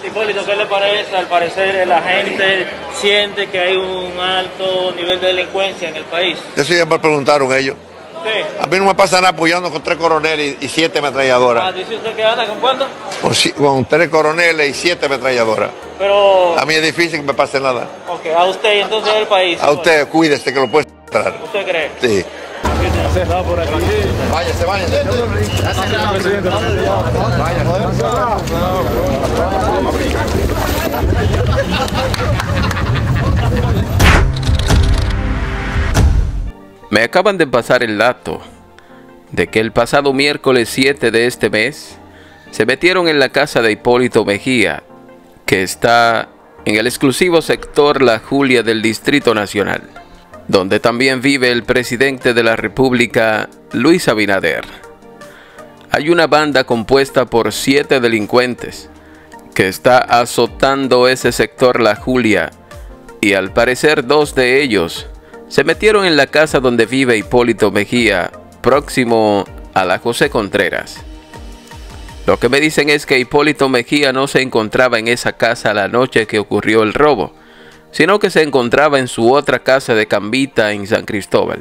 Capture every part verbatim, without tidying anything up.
Hipólito, ¿qué le parece? Al parecer la gente siente que hay un alto nivel de delincuencia en el país. Eso ya me preguntaron ellos. Sí. A mí no me pasa nada apoyando con tres coroneles y siete ametralladoras. Ah, ¿dice usted que anda con cuánto? Con, con tres coroneles y siete ametralladoras. Pero... A mí es difícil que me pase nada. Ok, a usted y entonces al país. A usted, cuídese que lo puede entrar. ¿Usted cree? Sí. Por aquí. Váyase, váyase. Me acaban de pasar el dato de que el pasado miércoles siete de este mes se metieron en la casa de Hipólito Mejía, que está en el exclusivo sector La Julia del Distrito Nacional, donde también vive el presidente de la República, Luis Abinader. Hay una banda compuesta por siete delincuentes que está azotando ese sector La Julia, y al parecer dos de ellos se metieron en la casa donde vive Hipólito Mejía, próximo a la José Contreras. Lo que me dicen es que Hipólito Mejía no se encontraba en esa casa la noche que ocurrió el robo, sino que se encontraba en su otra casa de Cambita en San Cristóbal.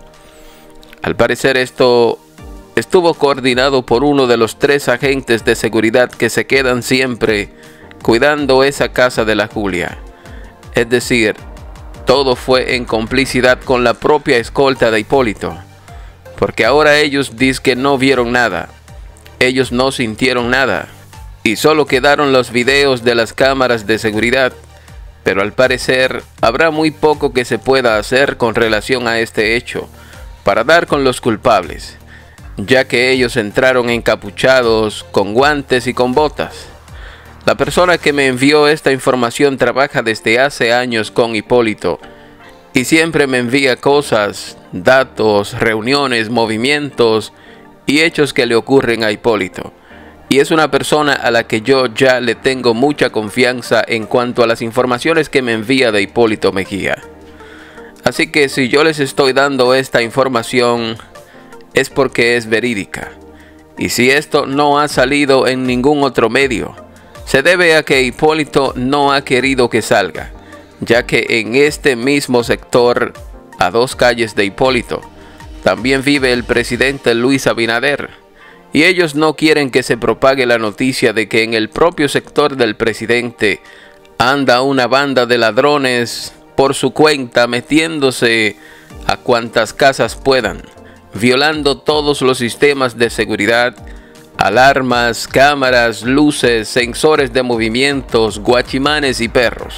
Al parecer esto estuvo coordinado por uno de los tres agentes de seguridad que se quedan siempre cuidando esa casa de La Julia. Es decir, todo fue en complicidad con la propia escolta de Hipólito, porque ahora ellos dicen que no vieron nada, ellos no sintieron nada, y solo quedaron los videos de las cámaras de seguridad, pero al parecer habrá muy poco que se pueda hacer con relación a este hecho para dar con los culpables, ya que ellos entraron encapuchados, con guantes y con botas. La persona que me envió esta información trabaja desde hace años con Hipólito y siempre me envía cosas, datos, reuniones, movimientos y hechos que le ocurren a Hipólito. Y es una persona a la que yo ya le tengo mucha confianza en cuanto a las informaciones que me envía de Hipólito Mejía. Así que si yo les estoy dando esta información es porque es verídica. Y si esto no ha salido en ningún otro medio, se debe a que Hipólito no ha querido que salga, ya que en este mismo sector, a dos calles de Hipólito, también vive el presidente Luis Abinader, y ellos no quieren que se propague la noticia de que en el propio sector del presidente anda una banda de ladrones por su cuenta metiéndose a cuantas casas puedan, violando todos los sistemas de seguridad, alarmas, cámaras, luces, sensores de movimientos, guachimanes y perros.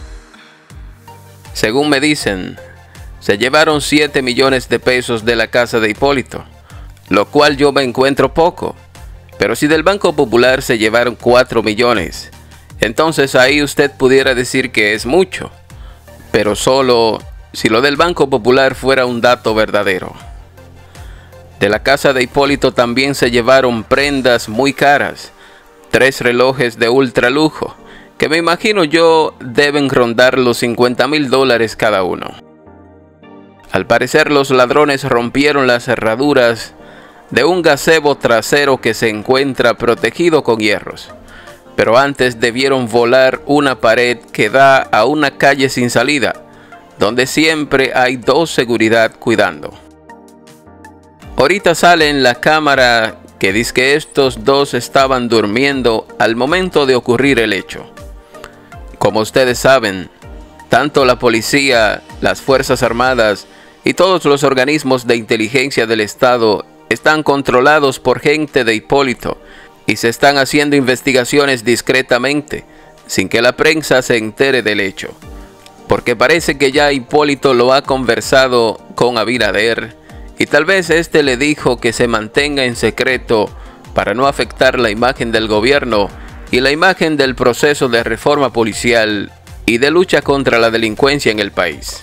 Según me dicen, se llevaron siete millones de pesos de la casa de Hipólito, lo cual yo me encuentro poco, pero si del Banco Popular se llevaron cuatro millones, entonces ahí usted pudiera decir que es mucho, pero solo si lo del Banco Popular fuera un dato verdadero. De la casa de Hipólito también se llevaron prendas muy caras, tres relojes de ultra lujo, que me imagino yo deben rondar los cincuenta mil dólares cada uno. Al parecer los ladrones rompieron las cerraduras de un gazebo trasero que se encuentra protegido con hierros, pero antes debieron volar una pared que da a una calle sin salida, donde siempre hay dos seguridad cuidando. Ahorita sale en la cámara que dice que estos dos estaban durmiendo al momento de ocurrir el hecho. Como ustedes saben, tanto la policía, las Fuerzas Armadas y todos los organismos de inteligencia del Estado están controlados por gente de Hipólito y se están haciendo investigaciones discretamente, sin que la prensa se entere del hecho, porque parece que ya Hipólito lo ha conversado con Abinader, y tal vez este le dijo que se mantenga en secreto para no afectar la imagen del gobierno y la imagen del proceso de reforma policial y de lucha contra la delincuencia en el país.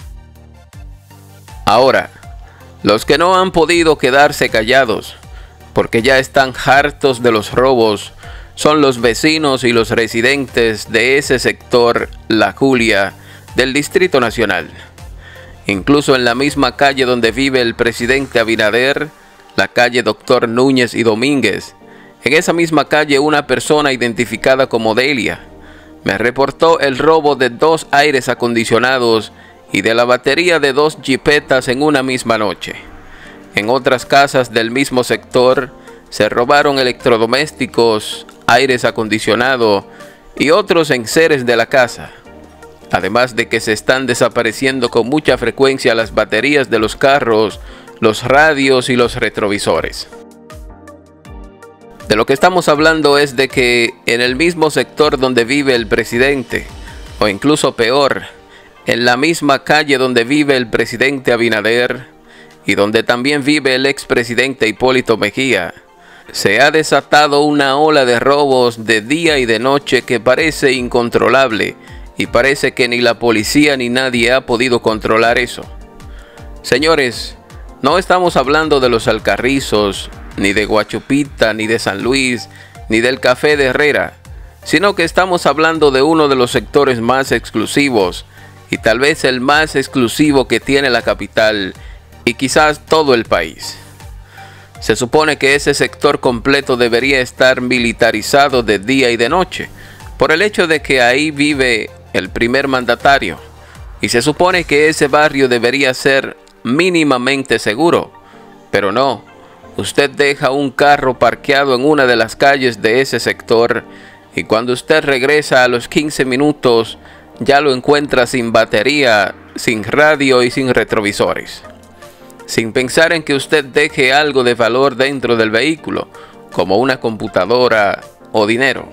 Ahora, los que no han podido quedarse callados, porque ya están hartos de los robos, son los vecinos y los residentes de ese sector, La Julia, del Distrito Nacional. Incluso en la misma calle donde vive el presidente Abinader, la calle Doctor Núñez y Domínguez, En esa misma calle, una persona identificada como Delia me reportó el robo de dos aires acondicionados y de la batería de dos jipetas en una misma noche. En otras casas del mismo sector se robaron electrodomésticos, aires acondicionados y otros enseres de la casa. Además de que se están desapareciendo con mucha frecuencia las baterías de los carros, los radios y los retrovisores. De lo que estamos hablando es de que en el mismo sector donde vive el presidente, o incluso peor, en la misma calle donde vive el presidente Abinader y donde también vive el expresidente Hipólito Mejía, se ha desatado una ola de robos de día y de noche que parece incontrolable y parece que ni la policía ni nadie ha podido controlar eso. Señores, no estamos hablando de los Alcarrizos, ni de Guachupita, ni de San Luis, ni del Café de Herrera, sino que estamos hablando de uno de los sectores más exclusivos y tal vez el más exclusivo que tiene la capital y quizás todo el país. Se supone que ese sector completo debería estar militarizado de día y de noche, por el hecho de que ahí vive el primer mandatario, y se supone que ese barrio debería ser mínimamente seguro, pero no. Usted deja un carro parqueado en una de las calles de ese sector y cuando usted regresa a los quince minutos ya lo encuentra sin batería, sin radio y sin retrovisores. Sin pensar en que usted deje algo de valor dentro del vehículo, como una computadora o dinero.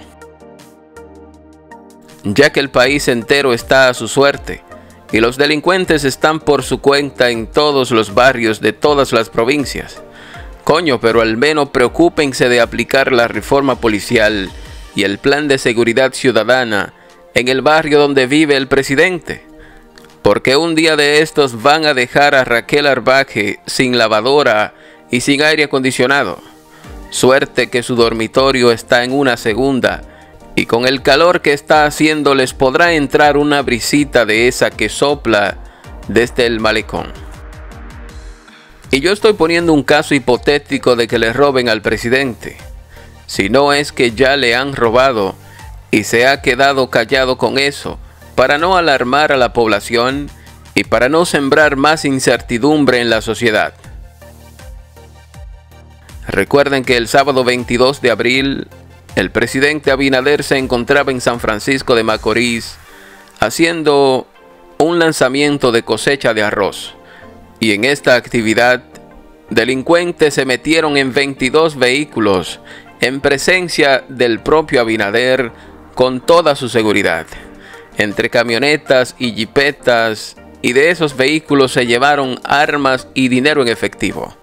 Ya que el país entero está a su suerte y los delincuentes están por su cuenta en todos los barrios de todas las provincias. Coño, pero al menos preocúpense de aplicar la reforma policial y el plan de seguridad ciudadana en el barrio donde vive el presidente. Porque un día de estos van a dejar a Raquel Arbaje sin lavadora y sin aire acondicionado. Suerte que su dormitorio está en una segunda y con el calor que está haciendo les podrá entrar una brisita de esa que sopla desde el malecón. Y yo estoy poniendo un caso hipotético de que le roben al presidente. Si no es que ya le han robado y se ha quedado callado con eso para no alarmar a la población y para no sembrar más incertidumbre en la sociedad. Recuerden que el sábado veintidós de abril, el presidente Abinader se encontraba en San Francisco de Macorís haciendo un lanzamiento de cosecha de arroz. Y en esta actividad, delincuentes se metieron en veintidós vehículos en presencia del propio Abinader con toda su seguridad. Entre camionetas y jipetas, y de esos vehículos se llevaron armas y dinero en efectivo.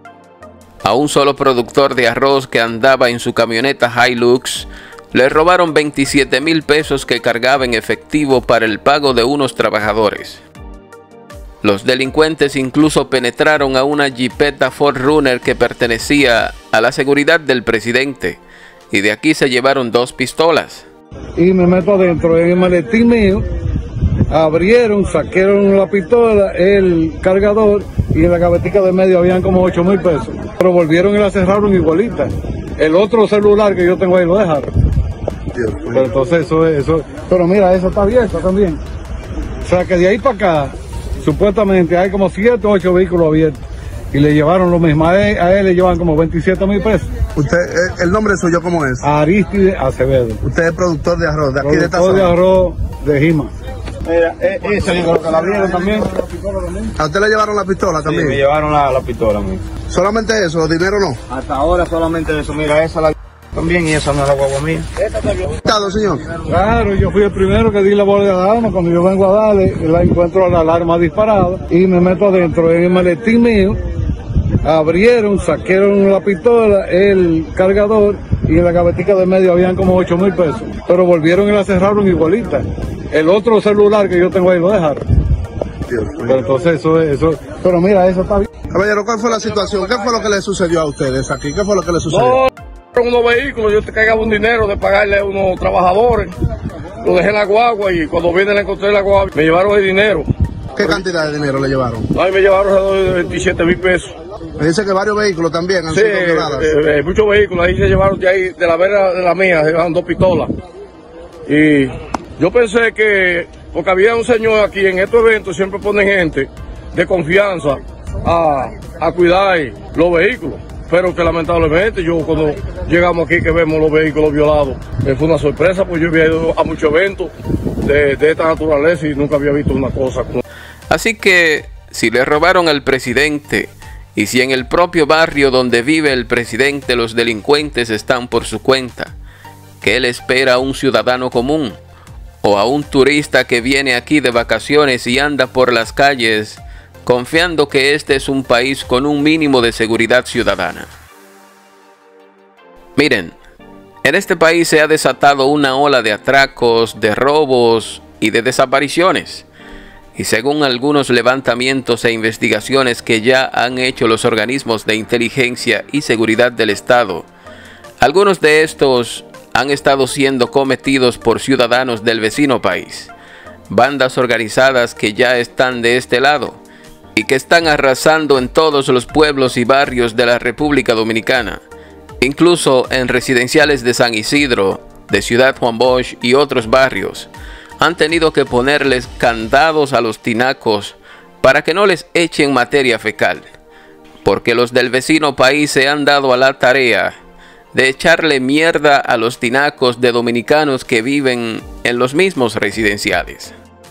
A un solo productor de arroz que andaba en su camioneta Hilux, le robaron veintisiete mil pesos que cargaba en efectivo para el pago de unos trabajadores. Los delincuentes incluso penetraron a una jipeta Ford Runner que pertenecía a la seguridad del presidente, y de aquí se llevaron dos pistolas. Y me meto adentro en el maletín mío, abrieron, sacaron la pistola, el cargador, y en la gavetica de medio habían como ocho mil pesos. Pero volvieron y la cerraron igualita. El otro celular que yo tengo ahí lo dejaron. Pero entonces eso es eso. Pero mira, eso está abierto también. O sea que de ahí para acá, supuestamente hay como siete o ocho vehículos abiertos. Y le llevaron lo mismo. A él, a él le llevan como veintisiete mil pesos. Usted, ¿el nombre suyo cómo es? Aristide Acevedo. Usted es productor de arroz, de aquí de esta zona. Productor de arroz de Jima. Mira, ese yo creo que la vieron también. ¿A usted le llevaron la pistola también? Sí, me llevaron la, la pistola a mí. ¿Solamente eso? ¿Dinero no? Hasta ahora solamente eso. Mira, esa la también y esa no es la guagua mía. ¿Estado, señor? Claro, yo fui el primero que di la bola de alarma. Cuando yo vengo a darle, la encuentro la alarma disparada y me meto adentro en el maletín mío. Abrieron, sacaron la pistola, el cargador, y en la gavetica de medio habían como ocho mil pesos. Pero volvieron y la cerraron igualita. El otro celular que yo tengo ahí lo dejaron. Dios, pero entonces eso es eso. Pero mira, eso está bien. Caballero, ¿cuál fue la situación? ¿Qué fue lo que le sucedió a ustedes aquí? ¿Qué fue lo que le sucedió? No, unos vehículos, yo te cargaba un dinero de pagarle a unos trabajadores. Lo dejé en la guagua y cuando vine le encontré la guagua, me llevaron el dinero. ¿Qué cantidad de dinero le llevaron? A mí me llevaron alrededor de veintisiete mil pesos. Me dice que varios vehículos también han Sí, sido violados. eh, eh, muchos vehículos, ahí se llevaron de ahí, de la vera de la mía, se llevaron dos pistolas. Y yo pensé que, porque había un señor aquí en estos eventos, siempre ponen gente de confianza a, a cuidar los vehículos. Pero que lamentablemente yo cuando llegamos aquí que vemos los vehículos violados, me fue una sorpresa, porque yo había ido a muchos eventos de, de esta naturaleza y nunca había visto una cosa como... Así que si le robaron al presidente y si en el propio barrio donde vive el presidente los delincuentes están por su cuenta, ¿qué le espera a un ciudadano común o a un turista que viene aquí de vacaciones y anda por las calles confiando que este es un país con un mínimo de seguridad ciudadana? Miren, en este país se ha desatado una ola de atracos, de robos y de desapariciones. Y según algunos levantamientos e investigaciones que ya han hecho los organismos de inteligencia y seguridad del Estado, algunos de estos han estado siendo cometidos por ciudadanos del vecino país, bandas organizadas que ya están de este lado y que están arrasando en todos los pueblos y barrios de la República Dominicana, incluso en residenciales de San Isidro, de Ciudad Juan Bosch y otros barrios. Han tenido que ponerles candados a los tinacos para que no les echen materia fecal, porque los del vecino país se han dado a la tarea de echarle mierda a los tinacos de dominicanos que viven en los mismos residenciales.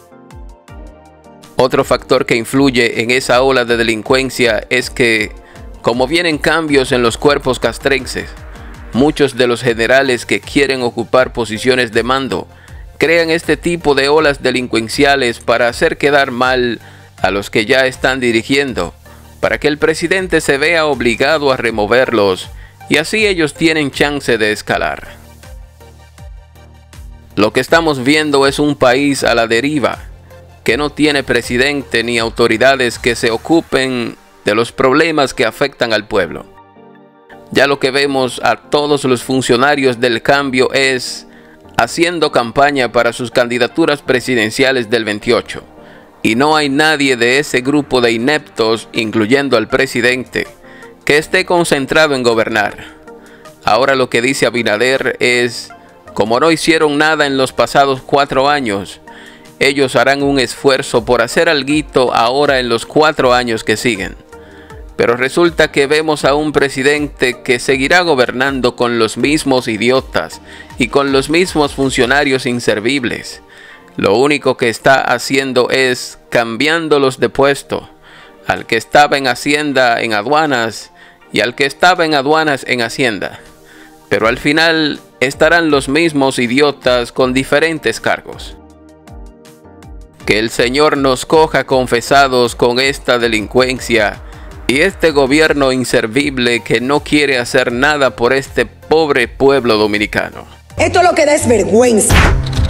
Otro factor que influye en esa ola de delincuencia es que, como vienen cambios en los cuerpos castrenses, muchos de los generales que quieren ocupar posiciones de mando crean este tipo de olas delincuenciales para hacer quedar mal a los que ya están dirigiendo, para que el presidente se vea obligado a removerlos y así ellos tienen chance de escalar. Lo que estamos viendo es un país a la deriva, que no tiene presidente ni autoridades que se ocupen de los problemas que afectan al pueblo. Ya lo que vemos a todos los funcionarios del cambio es haciendo campaña para sus candidaturas presidenciales del veintiocho. Y no hay nadie de ese grupo de ineptos, incluyendo al presidente, que esté concentrado en gobernar. Ahora lo que dice Abinader es, como no hicieron nada en los pasados cuatro años, ellos harán un esfuerzo por hacer alguito ahora en los cuatro años que siguen. Pero resulta que vemos a un presidente que seguirá gobernando con los mismos idiotas y con los mismos funcionarios inservibles. Lo único que está haciendo es cambiándolos de puesto, al que estaba en Hacienda en aduanas y al que estaba en aduanas en Hacienda. Pero al final estarán los mismos idiotas con diferentes cargos. Que el Señor nos coja confesados con esta delincuencia y este gobierno inservible que no quiere hacer nada por este pobre pueblo dominicano. Esto es lo que da es vergüenza.